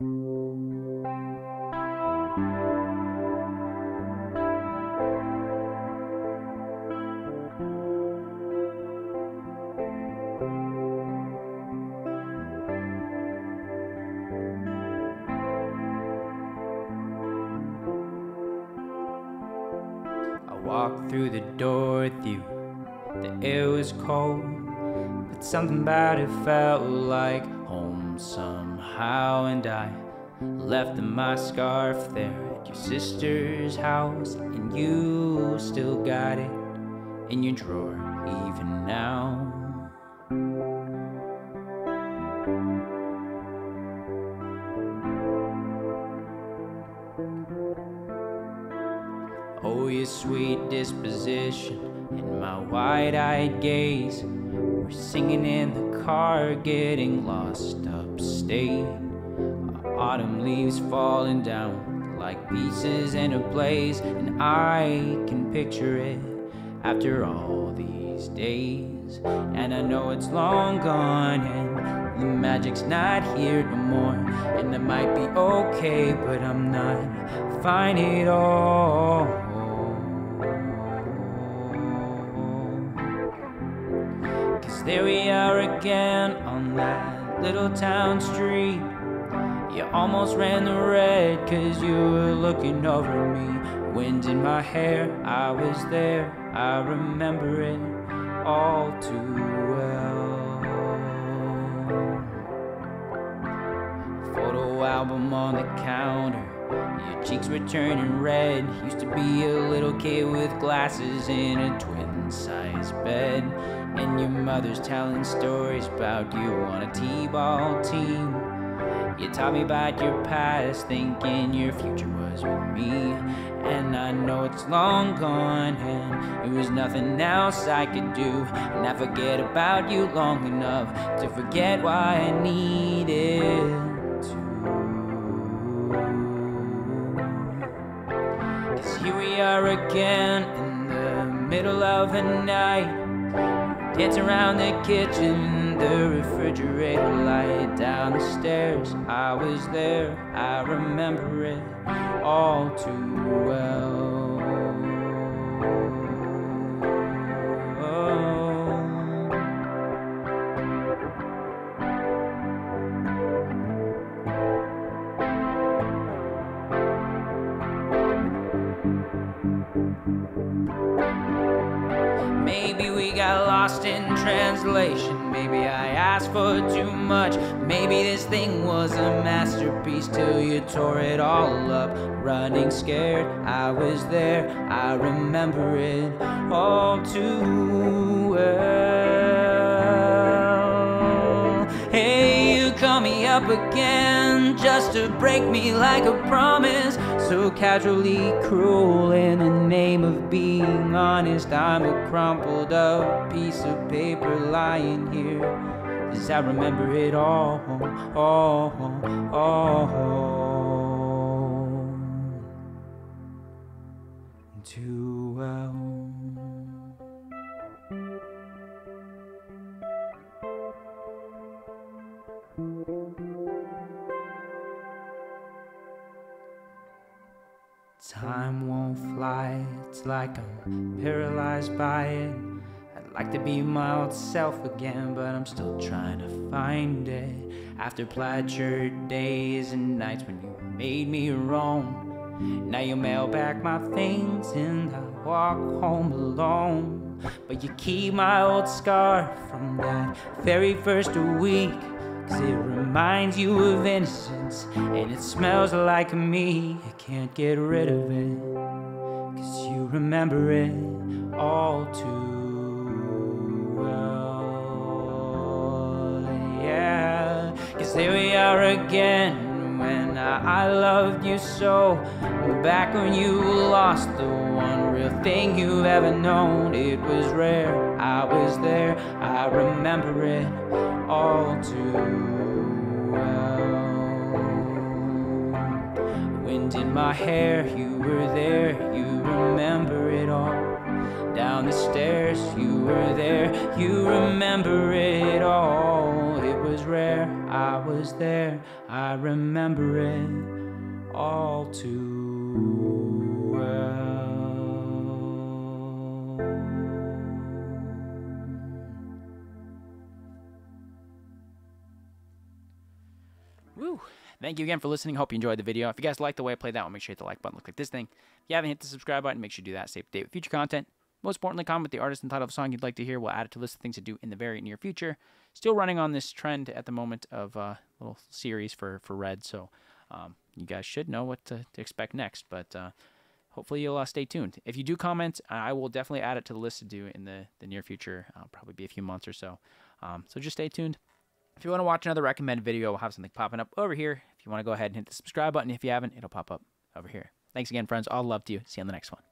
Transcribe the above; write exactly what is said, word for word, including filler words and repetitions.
Walked through the door with you. The air was cold, but something about it felt like home somehow. And I left my scarf there at your sister's house, and you still got it in your drawer even now. Oh, your sweet disposition and my wide-eyed gaze. We're singing in the car, getting lost upstate. Autumn leaves falling down like pieces in a blaze, and I can picture it after all these days. And I know it's long gone and the magic's not here no more, and I might be okay, but I'm not fine at all. There we are again on that little town street. You almost ran the red cause you were looking over me. Wind in my hair, I was there, I remember it all too well. Photo album on the counter, your cheeks were turning red. Used to be a little kid with glasses in a twin-sized bed, and your mother's telling stories about you on a t-ball team. You taught me about your past, thinking your future was with me. And I know it's long gone and there was nothing else I could do, and I forget about you long enough to forget why I needed to. Cause here we are again in the middle of the night, dance around the kitchen, the refrigerator light, down the stairs. I was there, I remember it all too well. Maybe we got lost in translation. Maybe I asked for too much. Maybe this thing was a masterpiece till you tore it all up. Running scared, I was there, I remember it all too well. Hey, you call me up again just to break me like a promise, so casually cruel in the name of being honest. I'm a crumpled up piece of paper lying here, 'cause I remember it all, all, all too well. Time won't fly, it's like I'm paralyzed by it. I'd like to be my old self again, but I'm still trying to find it. After plaid shirt days and nights when you made me roam, now you mail back my things and I walk home alone. But you keep my old scar from that very first week, 'cause it reminds you of innocence and it smells like me. You can't get rid of it, 'cause you remember it all too well. Yeah, 'cause there we are again when I, I loved you so. Back when you lost the one real thing you've ever known. It was rare, I was there, I remember it all too well. Wind in my hair, you were there, you remember it all. Down the stairs, you were there, you remember it all. It was rare, I was there, I remember it all too well. Woo! Thank you again for listening. Hope you enjoyed the video. If you guys like the way I played that one, make sure you hit the like button. Look like this thing. If you haven't hit the subscribe button, make sure you do that. Stay up to date with future content. Most importantly, comment the artist and title of a song you'd like to hear. We'll add it to a list of things to do in the very near future. Still running on this trend at the moment of a uh, little series for, for Red, so um, you guys should know what to, to expect next, but uh, hopefully you'll uh, stay tuned. If you do comment, I will definitely add it to the list to do in the, the near future. I'll probably be a few months or so, um, so just stay tuned. If you want to watch another recommended video, we'll have something popping up over here. If you want to go ahead and hit the subscribe button, if you haven't, it'll pop up over here. Thanks again, friends. All love to you. See you on the next one.